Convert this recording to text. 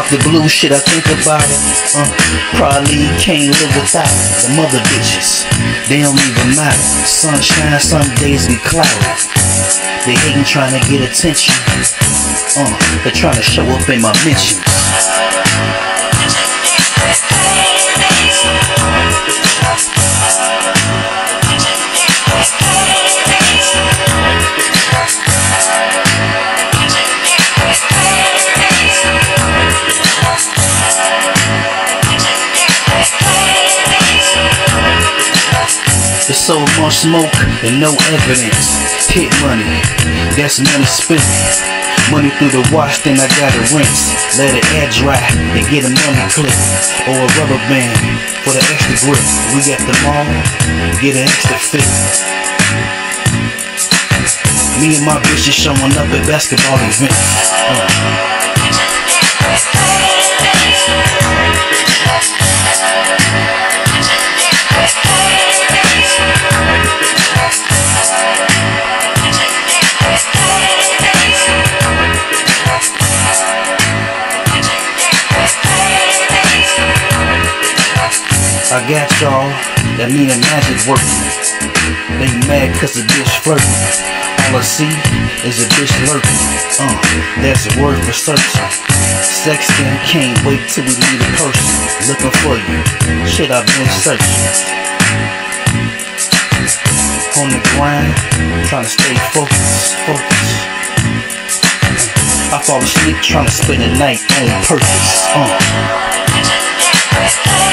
The blue shit, I think about it. Probably can't live without it. The mother bitches, they don't even matter. Sunshine, some days be cloudy. They hatin' trying to get attention. They're trying to show up in my mentions. There's so much smoke and no evidence. Hit money, that's money spent. Money through the wash, then I gotta rinse. Let it air dry and get a money clip. Or a rubber band for the extra grip. We at the mall, get an extra fit. Me and my bitches showing up at basketball events. I got y'all, that mean the magic working. They mad cause the bitch flirting. All I see is a bitch lurking. That's a word for searching. Sexting, can't wait till we meet a person. Looking for you, shit I've been searching. On the grind, trying to stay focused. I fall asleep trying to spend the night on purpose.